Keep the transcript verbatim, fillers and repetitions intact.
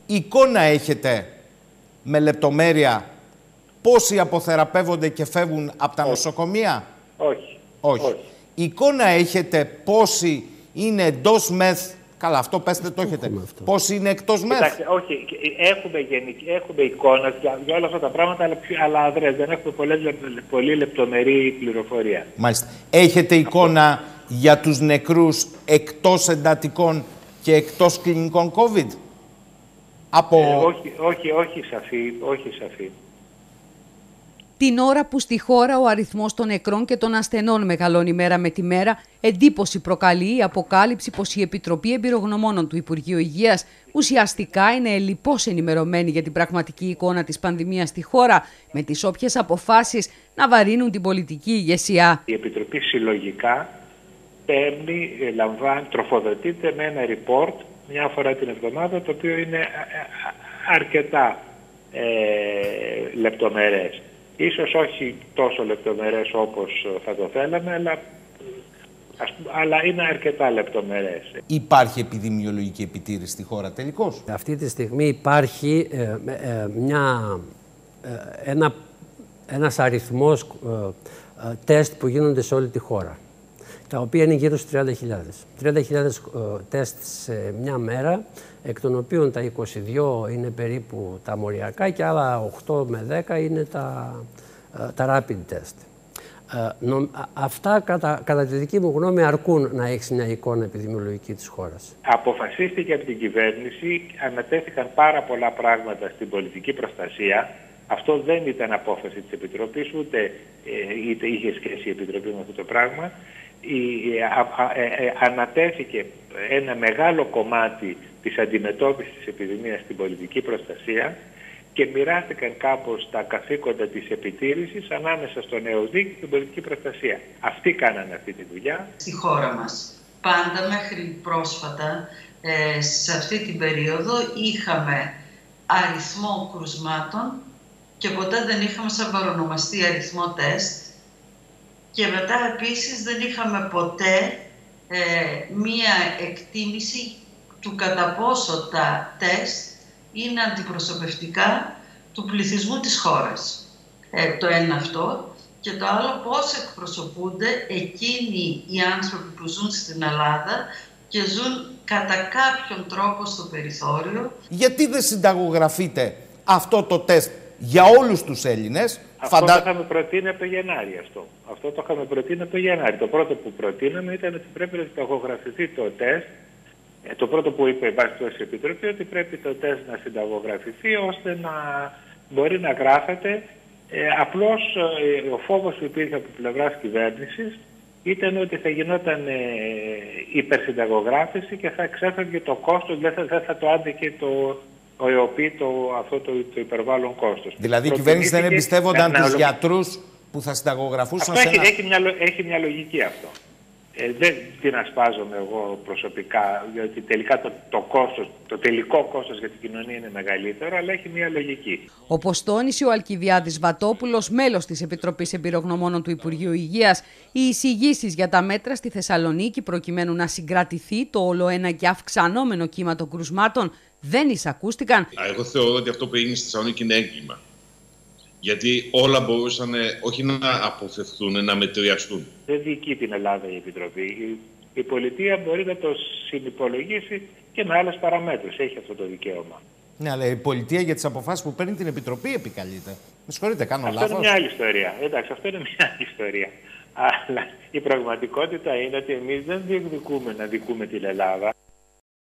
Εικόνα έχετε με λεπτομέρεια πόσοι αποθεραπεύονται και φεύγουν από τα Όχι. νοσοκομεία? Όχι. Όχι. Όχι. Εικόνα έχετε πόσοι είναι εντός μεθ? Καλά, αυτό πέστε το έχετε. Πόσοι είναι εκτός μεθ? Κοιτάξτε, όχι, έχουμε, γενική, έχουμε εικόνα για, για όλα αυτά τα πράγματα, αλλά, πιο, αλλά αδρές, δεν έχουμε πολλές, πολύ λεπτομερή πληροφορία. Μάλιστα. Έχετε εικόνα αυτό για τους νεκρούς εκτός εντατικών και εκτός κλινικών COVID? Από... Ε, όχι, όχι, όχι σαφή, όχι σαφή. Την ώρα που στη χώρα ο αριθμός των νεκρών και των ασθενών μεγαλώνει μέρα με τη μέρα, εντύπωση προκαλεί η αποκάλυψη πως η Επιτροπή Εμπειρογνωμόνων του Υπουργείου Υγείας ουσιαστικά είναι ελλιπώς ενημερωμένη για την πραγματική εικόνα της πανδημίας στη χώρα, με τις όποιες αποφάσεις να βαρύνουν την πολιτική ηγεσία. Η Επιτροπή συλλογικά παίρνει, λαμβάνει, τροφοδοτείται με ένα report μια φορά την εβδομάδα, το οποίο είναι αρκετά ε, λεπτομερές. Ίσως όχι τόσο λεπτομερές όπως θα το θέλαμε, αλλά, ας πούμε, αλλά είναι αρκετά λεπτομερές. Υπάρχει επιδημιολογική επιτήρηση στη χώρα τελικώς? Αυτή τη στιγμή υπάρχει ε, ε, μια, ε, ένα, ένας αριθμός ε, ε, τεστ που γίνονται σε όλη τη χώρα, τα οποία είναι γύρω στους τριάντα χιλιάδες. τριάντα χιλιάδες ε, τεστ σε μια μέρα, εκ των οποίων τα είκοσι δύο είναι περίπου τα μοριακά και άλλα οκτώ με δέκα είναι τα, τα rapid test. Ε, νο, αυτά κατά, κατά τη δική μου γνώμη αρκούν να έχεις μια εικόνα επιδημιολογική της χώρας. Αποφασίστηκε από την κυβέρνηση, ανατέθηκαν πάρα πολλά πράγματα στην πολιτική προστασία. Αυτό δεν ήταν απόφαση της Επιτροπής, ούτε ε, είτε είχε σχέση η Επιτροπή με αυτό το πράγμα. Η, α, α, ε, ε, ανατέθηκε ένα μεγάλο κομμάτι της αντιμετώπισης της επιδημίας στην πολιτική προστασία και μοιράστηκαν κάπως τα καθήκοντα της επιτήρησης ανάμεσα στον ΕΟΔΗ και την πολιτική προστασία. Αυτοί κάνανε αυτή τη δουλειά. Στη χώρα μας, πάντα μέχρι πρόσφατα, ε, σε αυτή την περίοδο, είχαμε αριθμό κρουσμάτων και ποτέ δεν είχαμε σαν παρονομαστή αριθμό τεστ. Και μετά επίσης δεν είχαμε ποτέ ε, μία εκτίμηση του κατά πόσο τα τεστ είναι αντιπροσωπευτικά του πληθυσμού της χώρας. Ε, το ένα αυτό. Και το άλλο, πώς εκπροσωπούνται εκείνοι οι άνθρωποι που ζουν στην Ελλάδα και ζουν κατά κάποιον τρόπο στο περιθώριο. Γιατί δεν συνταγογραφείτε αυτό το τεστ για όλους τους Έλληνες? Αυτό Φαντα... το είχαμε προτείνει από το Γενάρη αυτό. Αυτό το είχαμε προτείνει από το Γενάρη. Το πρώτο που προτείναμε ήταν ότι πρέπει να συνταγογραφηθεί το τεστ. Το πρώτο που είπε η Βάση Επιτροπή, ότι πρέπει το τεστ να συνταγογραφηθεί ώστε να μπορεί να γράφεται. Ε, απλώς ε, ο φόβος που υπήρχε από πλευράς κυβέρνησης ήταν ότι θα γινόταν ε, υπερσυνταγογράφηση και θα εξέφευγε το κόστος, δεν θα, δεν θα το άντεκε το, ο ΕΟΠΗ το, αυτό το, το υπερβάλλον κόστος. Δηλαδή η κυβέρνηση δεν εμπιστεύονταν τους γιατρούς που θα συνταγογραφούσαν αυτό σε έχει, ένα... έχει, μια, έχει μια λογική αυτό. Ε, δεν την ασπάζομαι εγώ προσωπικά, γιατί τελικά το, το, κόστος, το τελικό κόστος για την κοινωνία είναι μεγαλύτερο, αλλά έχει μια λογική. Όπως τόνισε ο Αλκιβιάδης Βατόπουλος, μέλος της Επιτροπής Εμπειρογνωμόνων του Υπουργείου Υγείας, οι εισηγήσεις για τα μέτρα στη Θεσσαλονίκη προκειμένου να συγκρατηθεί το ολοένα και αυξανόμενο κύμα των κρουσμάτων δεν εισακούστηκαν. Εγώ θεωρώ ότι αυτό που έγινε στη Θεσσαλονίκη είναι έγκλημα. Γιατί όλα μπορούσαν όχι να αποφευθούν, να μετριαστούν. Δεν διοικεί την Ελλάδα η Επιτροπή. Η, η πολιτεία μπορεί να το συνυπολογίσει και με άλλες παραμέτρους. Έχει αυτό το δικαίωμα. Ναι, αλλά η πολιτεία για τις αποφάσεις που παίρνει την Επιτροπή επικαλείται. Με συγχωρείτε, κάνω αυτό λάθος. Αυτό είναι μια άλλη ιστορία. Εντάξει, αυτό είναι μια άλλη ιστορία. Αλλά η πραγματικότητα είναι ότι εμείς δεν διεκδικούμε να δικούμε την Ελλάδα.